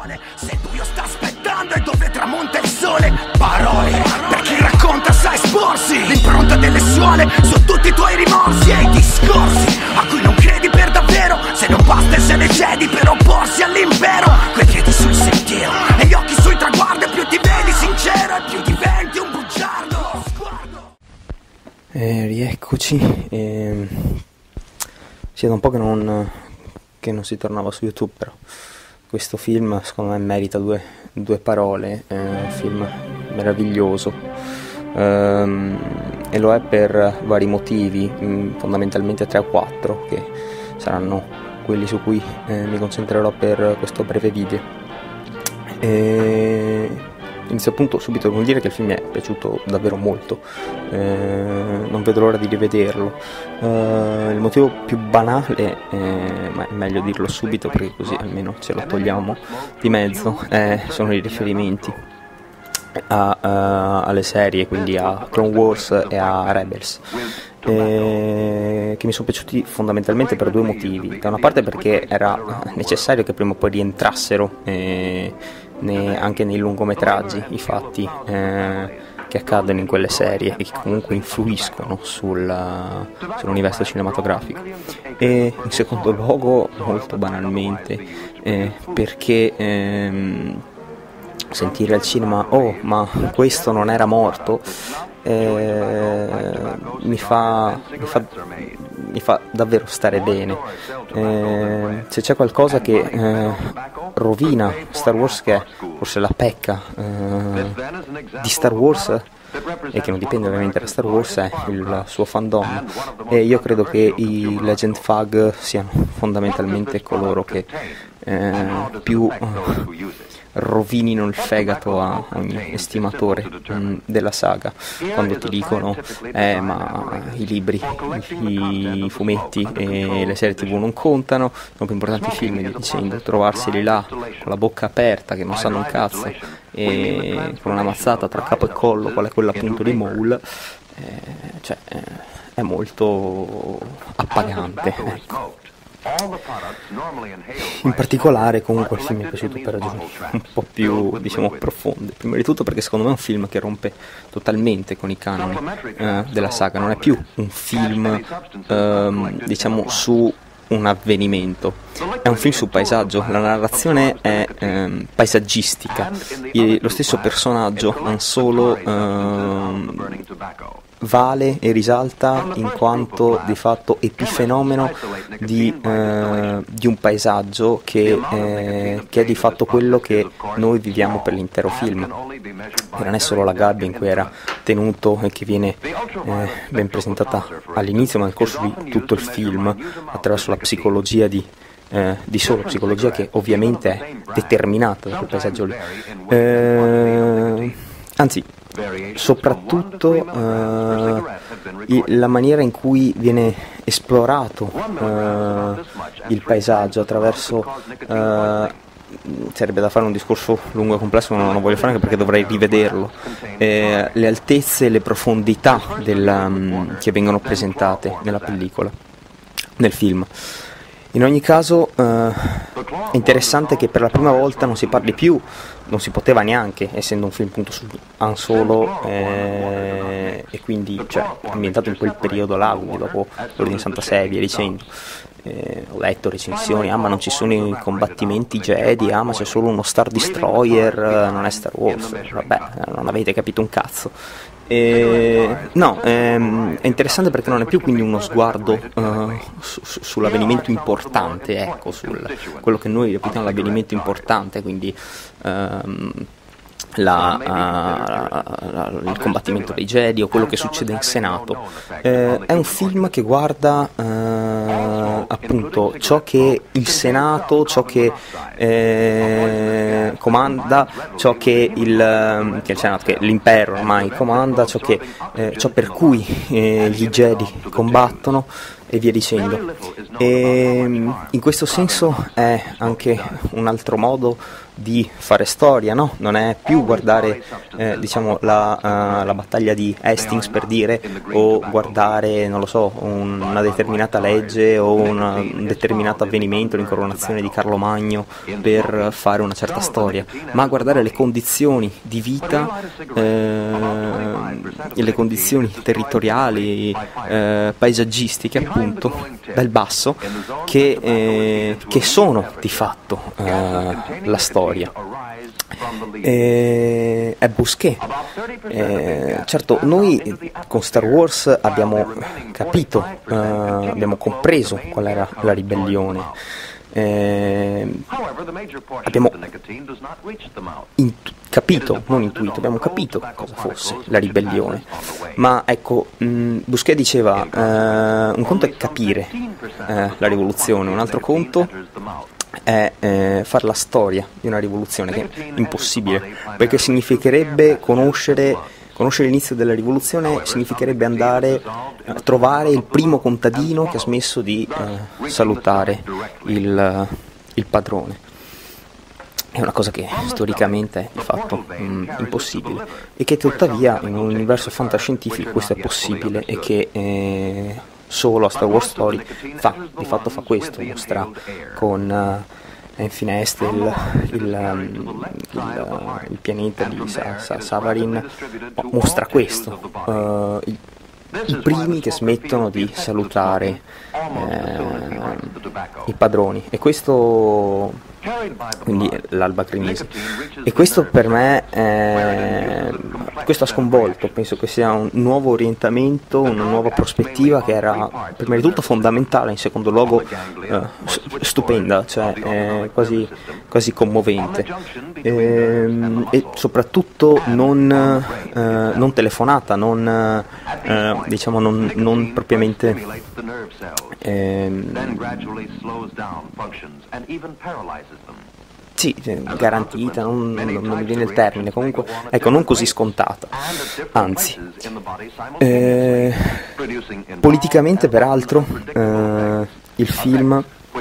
Se buio sta aspettando e dove tramonta il sole. Parole per chi racconta sa esporsi. L'impronta delle suole su tutti i tuoi rimorsi e i discorsi a cui non credi per davvero. Se non basta e se ne cedi per opporsi all'impero. Quei piedi sul sentiero e gli occhi sui traguardi. Più ti vedi sincero e più diventi un bugiardo. Sguardo. Rieccoci. Sì, da un po' che non si tornava su YouTube, però questo film secondo me merita due parole. È un film meraviglioso, e lo è per vari motivi, fondamentalmente 3 o 4, che saranno quelli su cui mi concentrerò per questo breve video. Inizio appunto subito con dire che il film mi è piaciuto davvero molto, non vedo l'ora di rivederlo. Il motivo più banale, ma è meglio dirlo subito perché così almeno ce lo togliamo di mezzo, sono i riferimenti alle serie, quindi a Clone Wars e a Rebels, che mi sono piaciuti fondamentalmente per 2 motivi. Da una parte perché era necessario che prima o poi rientrassero anche nei lungometraggi i fatti che accadono in quelle serie e che comunque influiscono sull'universo cinematografico. E in secondo luogo, molto banalmente, perché sentire al cinema "oh, ma questo non era morto", mi fa davvero stare bene. Se c'è qualcosa che rovina Star Wars, che è forse la pecca di Star Wars, e che non dipende ovviamente da Star Wars, è il suo fandom, e io credo che i Legend Fag siano fondamentalmente coloro che più rovinino il fegato a ogni estimatore della saga, quando ti dicono ma i libri, i fumetti e le serie TV non contano, sono più importanti i film, dicendo, trovarseli là con la bocca aperta che non sanno un cazzo e con una mazzata tra capo e collo, qual è quella appunto di Maul, è molto appagante, ecco. In particolare comunque il film mi è piaciuto per ragioni un po' più, diciamo, profonde. Prima di tutto perché secondo me è un film che rompe totalmente con i canoni della saga. Non è più un film diciamo su un avvenimento, è un film su paesaggio. La narrazione è paesaggistica, lo stesso personaggio Han Solo vale e risalta in quanto di fatto epifenomeno di un paesaggio che è di fatto quello che noi viviamo per l'intero film. E non è solo la gabbia in cui era tenuto e che viene ben presentata all'inizio, ma nel corso di tutto il film, attraverso la psicologia di Solo, psicologia che ovviamente è determinata da quel paesaggio lì. Anzi, soprattutto la maniera in cui viene esplorato il paesaggio attraverso, sarebbe da fare un discorso lungo e complesso, ma non lo voglio fare anche perché dovrei rivederlo, le altezze e le profondità che vengono presentate nella pellicola, nel film. In ogni caso è interessante che per la prima volta non si parli più, non si poteva neanche, essendo un film appunto su Han Solo, e quindi ambientato in quel periodo là, quindi dopo l'Ordine 66 e via dicendo. Ho letto recensioni, ma non ci sono i combattimenti Jedi, ma c'è solo uno Star Destroyer, non è Star Wars. Vabbè, non avete capito un cazzo. No, è interessante perché non è più quindi uno sguardo sull'avvenimento importante, ecco, quello che noi reputiamo l'avvenimento importante, quindi il combattimento dei Jedi o quello che succede in Senato. È un film che guarda appunto ciò che il Senato, ciò che comanda, ciò che il Senato, che l'impero ormai comanda, ciò per cui gli Jedi combattono, e via dicendo. E in questo senso è anche un altro modo di fare storia, no? Non è più guardare diciamo la battaglia di Hastings, per dire, o guardare, non lo so, una determinata legge o un determinato avvenimento, l'incoronazione di Carlo Magno, per fare una certa storia, ma guardare le condizioni di vita, le condizioni territoriali, paesaggistiche, appunto, dal basso, che sono di fatto la storia. È Bousquet. Certo, noi con Star Wars abbiamo capito, abbiamo compreso qual era la ribellione. Abbiamo capito, non intuito, abbiamo capito cosa fosse la ribellione, ma ecco, Bousquet diceva un conto è capire la rivoluzione, un altro conto è fare la storia di una rivoluzione, che è impossibile, perché significherebbe conoscere l'inizio della rivoluzione, significherebbe andare a trovare il primo contadino che ha smesso di salutare il padrone. È una cosa che storicamente è di fatto impossibile, e che tuttavia in un universo fantascientifico questo è possibile, e che solo a Star Wars Story di fatto fa questo, mostra con Finestre il pianeta di Savarin, mostra questo, i primi che smettono di salutare i padroni, e questo, quindi l'alba crinese, e questo per me questo ha sconvolto, penso che sia un nuovo orientamento, una nuova prospettiva che era prima di tutto fondamentale, in secondo luogo stupenda, cioè quasi commovente, e soprattutto non telefonata, diciamo non propriamente sì, garantita, non mi viene il termine, comunque, ecco, non così scontata, anzi, politicamente peraltro il film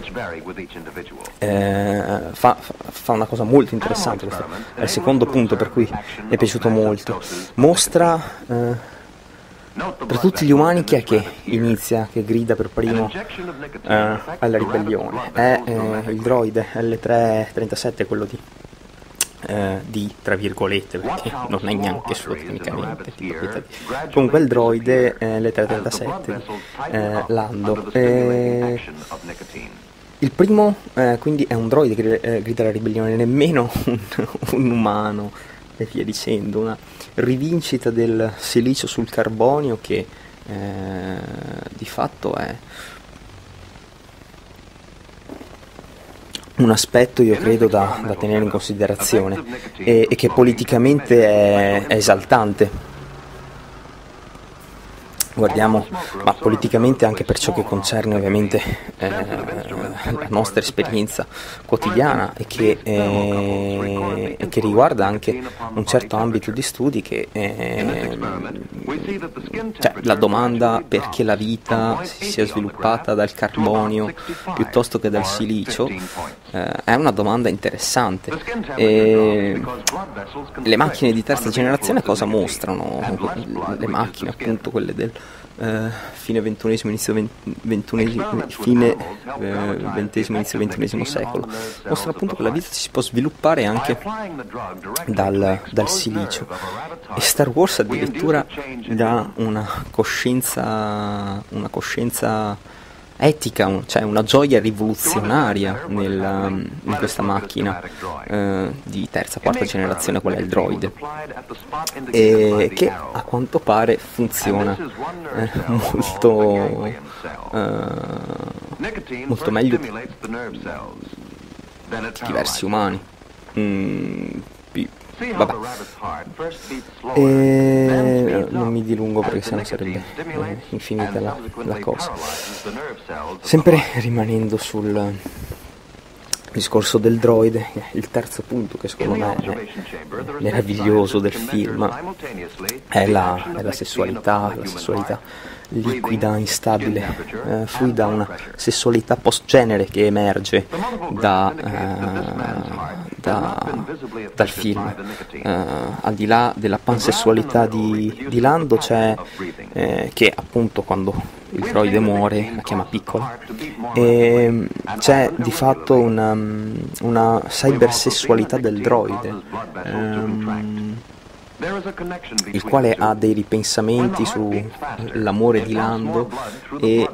fa una cosa molto interessante, questo è il secondo punto per cui mi è piaciuto molto, mostra per tutti gli umani chi è che inizia, che grida per primo alla ribellione. È il droide L337, quello di tra virgolette, perché non è neanche suo tecnicamente, comunque il droide L337 Lando. Il primo quindi è un droide che grida alla ribellione, nemmeno un umano, e via dicendo, una rivincita del silicio sul carbonio che di fatto è un aspetto, io credo, da tenere in considerazione, e che politicamente è esaltante. Guardiamo, ma politicamente anche per ciò che concerne ovviamente la nostra esperienza quotidiana, e che riguarda anche un certo ambito di studi, che cioè la domanda perché la vita si sia sviluppata dal carbonio piuttosto che dal silicio è una domanda interessante. Le macchine di terza generazione cosa mostrano? Le macchine, appunto, quelle del fine XXI, inizio fine XX, inizio XXI secolo, mostra appunto che la vita si può sviluppare anche dal silicio, e Star Wars addirittura dà una coscienza etica, cioè una gioia rivoluzionaria in questa macchina di terza, quarta generazione, qual è il droide, e che a quanto pare funziona molto meglio di diversi umani. Vabbè, non mi dilungo perché sennò sarebbe infinita la cosa. Sempre rimanendo discorso del droide, il terzo punto che secondo me è meraviglioso del film è la sessualità liquida, instabile, fluida, una sessualità post-genere che emerge dal film. Al di là della pansessualità di Lando c'è che appunto quando il droide muore la chiama piccola, e c'è di fatto una cybersessualità del droide, il quale ha dei ripensamenti sull'amore di Lando e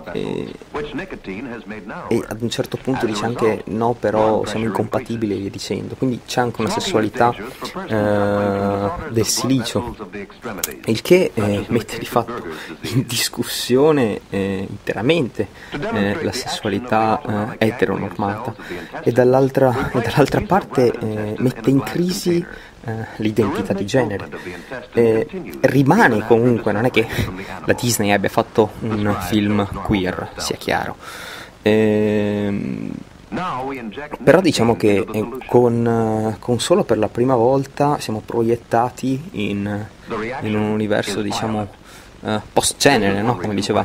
ad un certo punto dice anche no, però siamo incompatibili e via dicendo, quindi c'è anche una sessualità del silicio, il che mette di fatto in discussione interamente la sessualità eteronormata, e dall'altra parte mette in crisi l'identità di genere. Rimane comunque, non è che la Disney abbia fatto un film queer, sia chiaro, però diciamo che con solo per la prima volta siamo proiettati in un universo, diciamo, post-genere, no? Come diceva,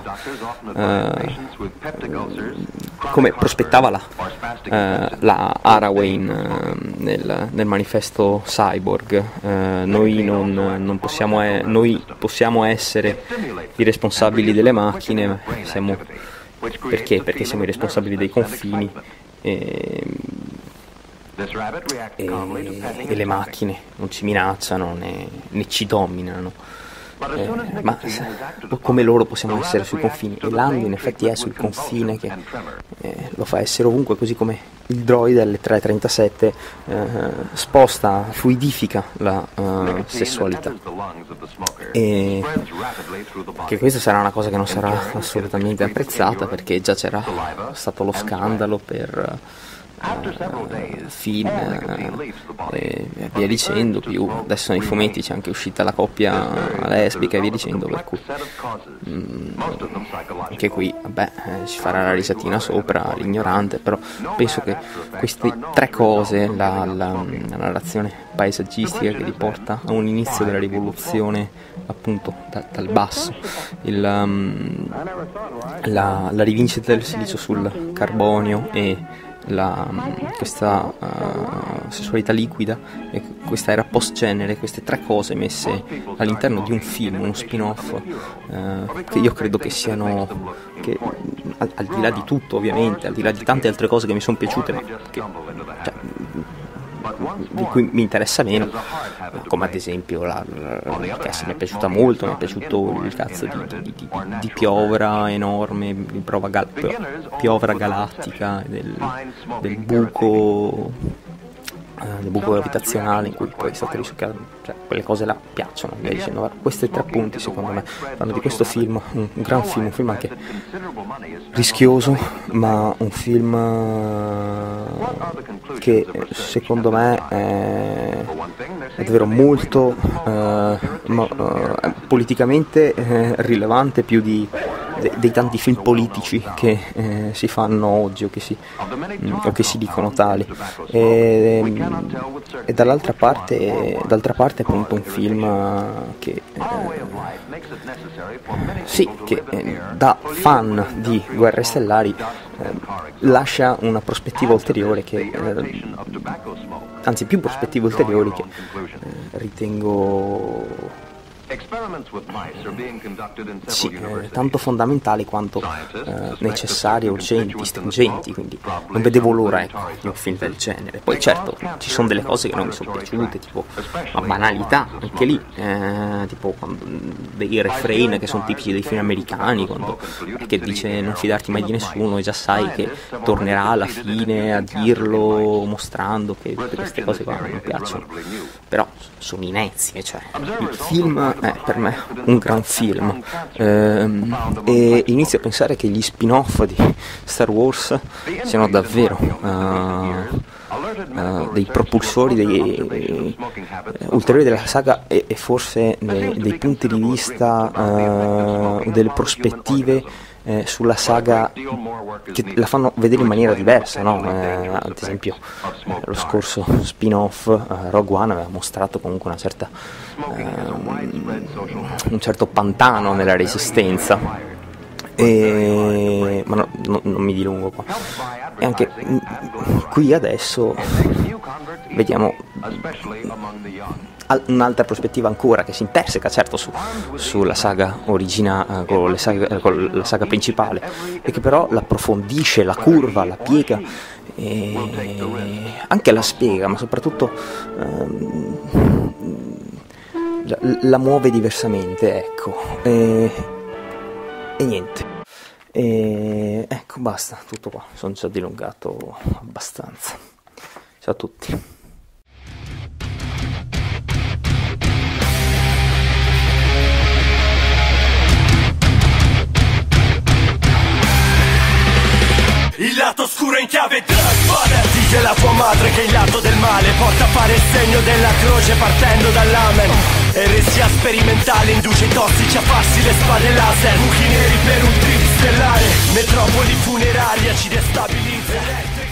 come prospettava la Haraway nel manifesto Cyborg. Noi non possiamo, noi possiamo essere i responsabili delle macchine, perché siamo i responsabili dei confini, e le macchine non ci minacciano né ci dominano. Ma come loro possiamo essere sui confini, e Lando in effetti è sul confine, che lo fa essere ovunque, così come il droide L337 sposta, fluidifica la sessualità, e che questa sarà una cosa che non sarà assolutamente apprezzata, perché già c'era stato lo scandalo per Finn e via dicendo, più adesso nei fumetti c'è anche uscita la coppia lesbica e via dicendo, per cui anche qui vabbè, ci farà la risatina sopra l'ignorante, però penso che queste tre cose, la narrazione paesaggistica che riporta a un inizio della rivoluzione appunto dal basso, la rivincita del silicio sul carbonio e questa sessualità liquida e questa era post-genere, queste tre cose messe all'interno di un film, uno spin-off, che io credo che siano, che al di là di tutto ovviamente, al di là di tante altre cose che mi sono piaciute, ma di cui mi interessa meno, come ad esempio l'orchestra mi è piaciuta molto, mi è piaciuto il cazzo di piovra enorme, piovra galattica, del buco gravitazionale in cui poi è stato risucchiato, cioè quelle cose là piacciono, via dicendo. Guarda, questi tre punti secondo me fanno di questo film un gran film, un film anche rischioso, ma un film che secondo me è davvero molto politicamente rilevante, più dei tanti film politici che si fanno oggi o che si dicono tali, e d'altra parte appunto un film che da fan di Guerre Stellari lascia una prospettiva ulteriore anzi più prospettive ulteriori che ritengo tanto fondamentali quanto necessarie, urgenti, stringenti, quindi non vedevo l'ora di un film del genere. Poi certo ci sono delle cose che non mi sono piaciute, tipo la banalità, anche lì, tipo dei refrain che sono tipici dei film americani, che dice non fidarti mai di nessuno e già sai che tornerà alla fine a dirlo, mostrando che queste cose qua non mi piacciono, però sono inezie, cioè il film è per me un gran film, e inizio a pensare che gli spin-off di Star Wars siano davvero dei propulsori ulteriori della saga, e forse dei punti di vista, delle prospettive sulla saga, che la fanno vedere in maniera diversa, no? Ad esempio lo scorso spin-off Rogue One aveva mostrato comunque una certa un certo pantano nella resistenza, ma non mi dilungo qua. E anche qui adesso vediamo un'altra prospettiva ancora, che si interseca certo sulla saga originale, con la saga principale, e che però l'approfondisce, la curva, la piega, anche la spiega, ma soprattutto la muove diversamente, ecco. E niente, ecco, basta, tutto qua, sono già dilungato abbastanza. Ciao a tutti. Il lato oscuro in chiave Godfather. Dice la tua madre che il lato del male porta a fare il segno della croce partendo dall'amen. Eresia sperimentale induce i tossici a farsi le spade laser. Buchi neri per un trip stellare. Metropoli funeraria ci destabilizza.